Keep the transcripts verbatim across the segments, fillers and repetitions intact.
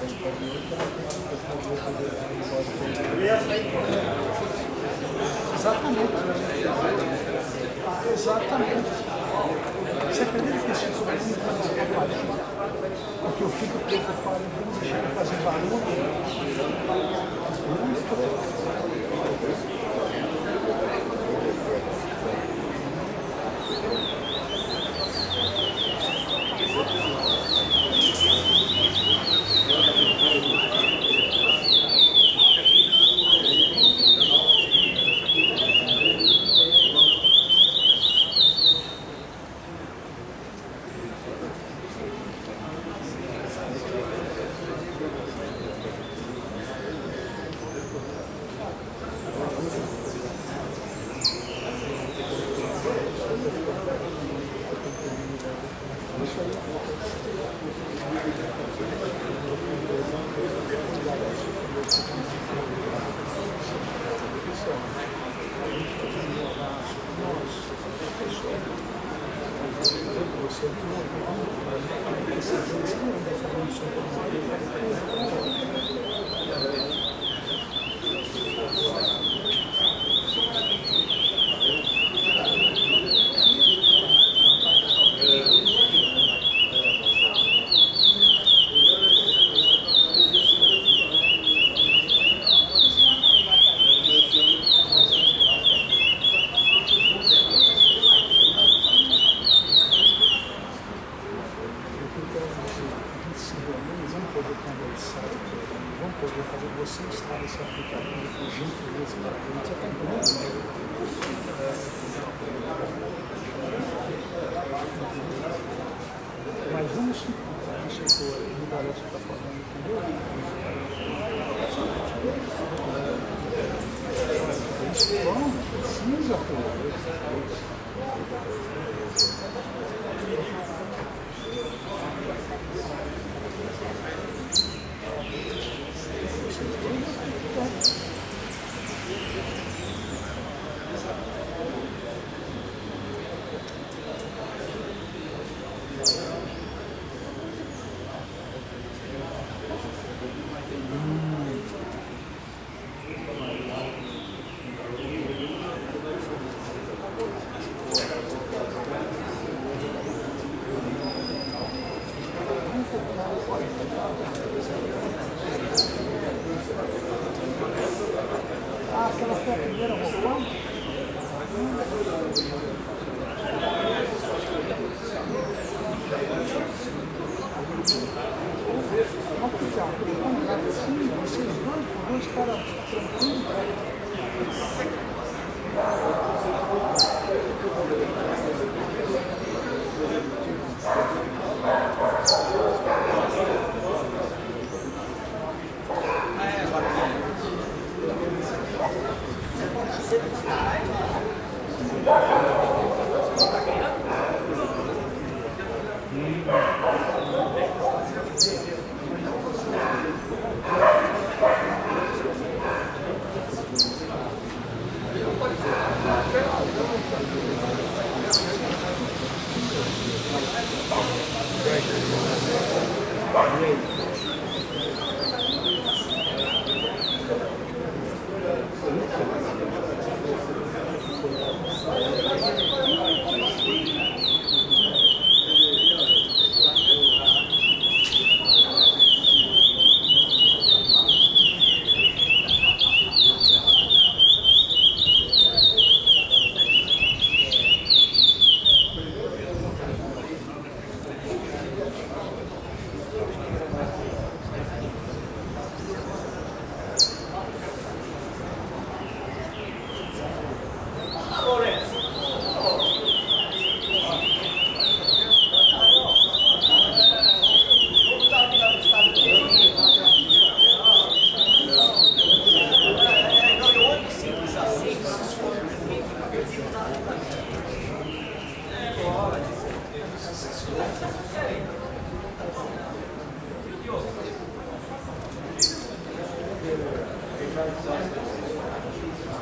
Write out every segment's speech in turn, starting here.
Exatamente. Exatamente. Você acredita que esse tipo de coisa porque eu fico preocupado em não deixar de fazer barulho? Não estou. Vamos poder fazer você instalar esse aplicativo junto desse para frente. Você está entendendo? Mas vamos supor, isso que o garoto está falando, entendeu? Eles vão, precisa, pô. Ah, aquela foi a primeira roupão? Sim, vocês dois, dois caras tranquilos.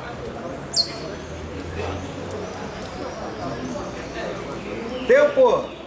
Tempo!